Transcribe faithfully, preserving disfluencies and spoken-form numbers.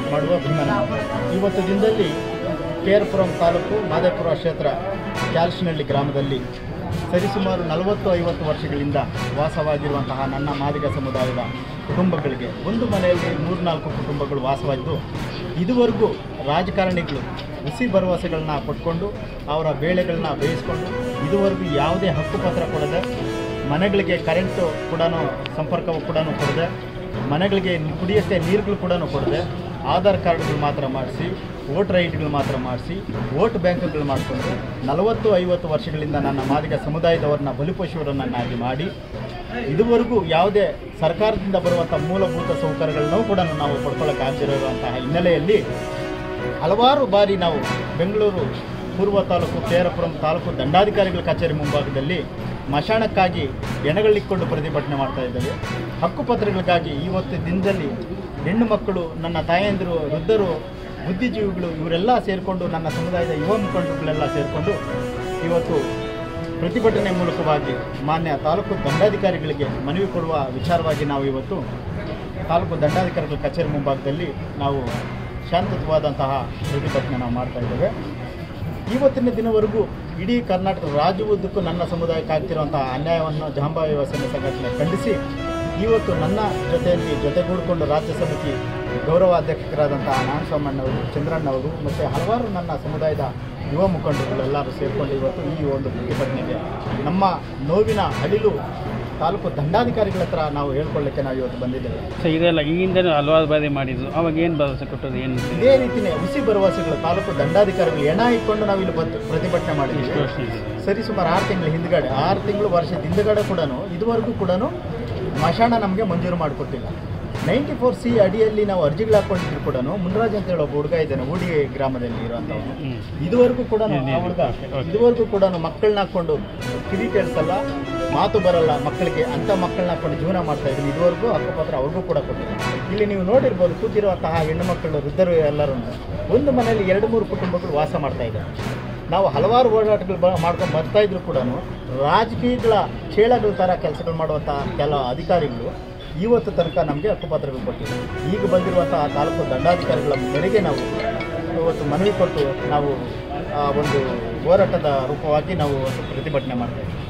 ಮಾಡುವ ಭೀಮನ. ಇವತ್ತು ದಿನದಲ್ಲಿ ಕೆ ಆರ್ ಪುರಂ ತಾಲೂಕು ಮಾದೇಪುರ ಕ್ಷೇತ್ರ ಕ್ಯಾಲ್ಶಿನಹಳ್ಳಿ ಗ್ರಾಮದಲ್ಲಿ ಸರಿಸುಮಾರು ನಲವತ್ತು ಐವತ್ತು ವರ್ಷಗಳಿಂದ ವಾಸವಾಗಿರುವಂತಹ ನನ್ನ ಮಾದಿಗ ಸಮುದಾಯದ ಕುಟುಂಬಗಳಿಗೆ ಒಂದು ಮನೆಯಲ್ಲಿ ಮೂರ್ನಾಲ್ಕು ಕುಟುಂಬಗಳು ವಾಸವಾಗಿದ್ದು, ಇದುವರೆಗೂ ರಾಜಕಾರಣಿಗಳು ಹುಸಿ ಭರವಸೆಗಳನ್ನ ಕೊಟ್ಕೊಂಡು ಅವರ ಬೇಳೆಗಳನ್ನ ಬೇಯಿಸ್ಕೊಂಡು ಇದುವರೆಗೂ ಯಾವುದೇ ಹಕ್ಕುಪತ್ರ ಕೊಡದೆ, ಮನೆಗಳಿಗೆ ಕರೆಂಟು ಕೂಡ ಸಂಪರ್ಕವು ಕೂಡ ಕೊಡದೆ, ಮನೆಗಳಿಗೆ ಕುಡಿಯೋಕ್ಕೆ ನೀರುಗಳು ಕೂಡ ಕೊಡದೆ, ಆಧಾರ್ ಕಾರ್ಡ್ಗಳು ಮಾತ್ರ ಮಾಡಿಸಿ, ವೋಟರ್ ಐ ಡಿಗಳು ಮಾತ್ರ ಮಾಡಿಸಿ, ವೋಟ್ ಬ್ಯಾಂಕ್ಗಳು ಮಾಡಿಕೊಂಡು ನಲವತ್ತು ಐವತ್ತು ವರ್ಷಗಳಿಂದ ನನ್ನ ಮಾದಿಗ ಸಮುದಾಯದವ್ರನ್ನ ಬಲಿಪಶುವರನ್ನಾಗಿ ಮಾಡಿ ಇದುವರೆಗೂ ಯಾವುದೇ ಸರ್ಕಾರದಿಂದ ಬರುವಂಥ ಮೂಲಭೂತ ಸೌಕರ್ಯಗಳನ್ನು ಕೂಡ ನಾವು ಪಡ್ಕೊಳ್ಳೋಕ್ಕಾಗದಿರುವಂತಹ ಹಿನ್ನೆಲೆಯಲ್ಲಿ ಹಲವಾರು ಬಾರಿ ನಾವು ಬೆಂಗಳೂರು ಪೂರ್ವ ತಾಲೂಕು ಕೆ ಆರ್ ಪುರಂ ತಾಲೂಕು ದಂಡಾಧಿಕಾರಿಗಳ ಕಚೇರಿ ಮುಂಭಾಗದಲ್ಲಿ ಮಶಾಣಕ್ಕಾಗಿ ಎಣಗಳಿಕ್ಕೊಂಡು ಪ್ರತಿಭಟನೆ ಮಾಡ್ತಾ ಇದ್ದೇವೆ. ಹಕ್ಕುಪತ್ರಗಳಿಗಾಗಿ ಇವತ್ತು ದಿನದಲ್ಲಿ ಹೆಣ್ಣು ಮಕ್ಕಳು, ನನ್ನ ತಾಯಂದಿರು, ವೃದ್ಧರು, ಬುದ್ಧಿಜೀವಿಗಳು ಇವರೆಲ್ಲ ಸೇರಿಕೊಂಡು ನನ್ನ ಸಮುದಾಯದ ಯುವ ಮುಖಂಡರುಗಳೆಲ್ಲ ಸೇರಿಕೊಂಡು ಇವತ್ತು ಪ್ರತಿಭಟನೆ ಮೂಲಕವಾಗಿ ಮಾನ್ಯ ತಾಲೂಕು ದಂಡಾಧಿಕಾರಿಗಳಿಗೆ ಮನವಿ ಕೊಡುವ ವಿಚಾರವಾಗಿ ನಾವು ಇವತ್ತು ತಾಲೂಕು ದಂಡಾಧಿಕಾರಿಗಳ ಕಚೇರಿ ಮುಂಭಾಗದಲ್ಲಿ ನಾವು ಶಾಂತಯುತವಾದಂತಹ ಪ್ರತಿಭಟನೆ ನಾವು ಮಾಡ್ತಾ ಇದ್ದೇವೆ. ಇವತ್ತಿನ ದಿನವರೆಗೂ ಇಡೀ ಕರ್ನಾಟಕ ರಾಜ್ಯವುದ್ದಕ್ಕೂ ನನ್ನ ಸಮುದಾಯಕ್ಕೆ ಆಗ್ತಿರುವಂತಹ ಅನ್ಯಾಯವನ್ನು ಜಹಾಂಬಾಯಿ ಯುವ ಸೇನೆ ಸಂಘಟನೆ ಖಂಡಿಸಿ ಇವತ್ತು ನನ್ನ ಜೊತೆಯಲ್ಲಿ ಜೊತೆಗೂಡಿಕೊಂಡು ರಾಜ್ಯ ಸಮಿತಿ ಗೌರವ ಅಧ್ಯಕ್ಷರಾದಂತಹ ನಾರಾಯಣಸ್ವಾಮಣ್ಣವರು, ಚಂದ್ರಣ್ಣವರು ಮತ್ತು ಹಲವಾರು ನನ್ನ ಸಮುದಾಯದ ಯುವ ಮುಖಂಡರುಗಳೆಲ್ಲರೂ ಸೇರಿಕೊಂಡು ಇವತ್ತು ಈ ಒಂದು ಪ್ರತಿಭಟನೆಗೆ ನಮ್ಮ ನೋವಿನ ಅಳಿಲು ತಾಲೂಕು ದಂಡಾಧಿಕಾರಿಗಳ ಹತ್ರ ನಾವು ಹೇಳ್ಕೊಳ್ಳಿಕ್ಕೆ ನಾವು ಇವತ್ತು ಬಂದಿದ್ದೇವೆ. ಸೊ ಇದೆಲ್ಲ ಈಗಿಂದ ಹಲವಾರು ಬಾರಿ ಮಾಡಿದ್ರು, ಅವಾಗ ಏನು ಭರವಸೆ ಕೊಟ್ಟರು? ಏನು ಇದೇ ರೀತಿಯೇ ಹುಸಿ ಭರವಸೆಗಳು ತಾಲೂಕು ದಂಡಾಧಿಕಾರಿಗಳು ಎಣ ಇಟ್ಕೊಂಡು ನಾವು ಇಲ್ಲಿ ಬಂದು ಪ್ರತಿಭಟನೆ ಮಾಡಿದ್ದೀವಿ. ಸರಿ ಸುಮಾರು ಆರು ತಿಂಗಳ ಹಿಂದ್ಗಡೆ ಆರು ತಿಂಗಳು ವರ್ಷದ ಹಿಂದ್ಗಡೆ ಕೂಡ ಇದುವರೆಗೂ ಕೂಡ ಮಶಾಣ ನಮಗೆ ಮಂಜೂರು ಮಾಡಿಕೊಟ್ಟಿಲ್ಲ. ನೈಂಟಿ ಫೋರ್ ಸಿ ಅಡಿಯಲ್ಲಿ ನಾವು ಅರ್ಜಿಗಳು ಹಾಕ್ಕೊಂಡಿದ್ರು ಕೂಡ ಮುನ್ರಾಜ್ ಅಂತ ಹೇಳೋ ಒಬ್ಬ ಹುಡುಗ ಇದ್ದಾನೆ ಊಡಿ ಗ್ರಾಮದಲ್ಲಿ ಇರುವಂಥವ್ರು. ಇದುವರೆಗೂ ಕೂಡ ಆ ಹುಡುಗ ಇದುವರೆಗೂ ಕೂಡ ಮಕ್ಕಳನ್ನ ಹಾಕ್ಕೊಂಡು ಕಿವಿ ಕೇಳಿಸಲ್ಲ, ಮಾತು ಬರಲ್ಲ ಮಕ್ಕಳಿಗೆ, ಅಂಥ ಮಕ್ಕಳನ್ನ ಹಾಕ್ಕೊಂಡು ಜೀವನ ಮಾಡ್ತಾ ಇದ್ದೀನಿ. ಇದುವರೆಗೂ ಹಕ್ಕುಪತ್ರ ಅವ್ರಿಗೂ ಕೂಡ ಕೊಟ್ಟಿಲ್ಲ. ಇಲ್ಲಿ ನೀವು ನೋಡಿರ್ಬೋದು ಕೂತಿರುವಂತಹ ಹೆಣ್ಣು ಮಕ್ಕಳು, ವೃದ್ಧರು ಎಲ್ಲರೂ ಒಂದು ಮನೆಯಲ್ಲಿ ಎರಡು ಮೂರು ಕುಟುಂಬಗಳು ವಾಸ ಮಾಡ್ತಾ ಇದ್ದಾರೆ. ನಾವು ಹಲವಾರು ಹೋರಾಟಗಳು ಬ ಮಾಡ್ಕೊಂಡು ಬರ್ತಾ ಇದ್ರು ಕೂಡ ರಾಜಕೀಯಗಳ ಚೇಳಗಳ ಥರ ಕೆಲಸಗಳು ಮಾಡುವಂಥ ಕೆಲ ಅಧಿಕಾರಿಗಳು ಇವತ್ತು ತನಕ ನಮಗೆ ಹಕ್ಕುಪತ್ರಗಳು ಕೊಟ್ಟಿಲ್ಲ. ಈಗ ಬಂದಿರುವಂತಹ ತಾಲೂಕು ದಂಡಾಧಿಕಾರಿಗಳ ಮೇರೆಗೆ ನಾವು ಇವತ್ತು ಮನವಿ ಕೊಟ್ಟು ನಾವು ಒಂದು ಹೋರಾಟದ ರೂಪವಾಗಿ ನಾವು ಪ್ರತಿಭಟನೆ ಮಾಡ್ತಾ ಇದ್ದೀವಿ.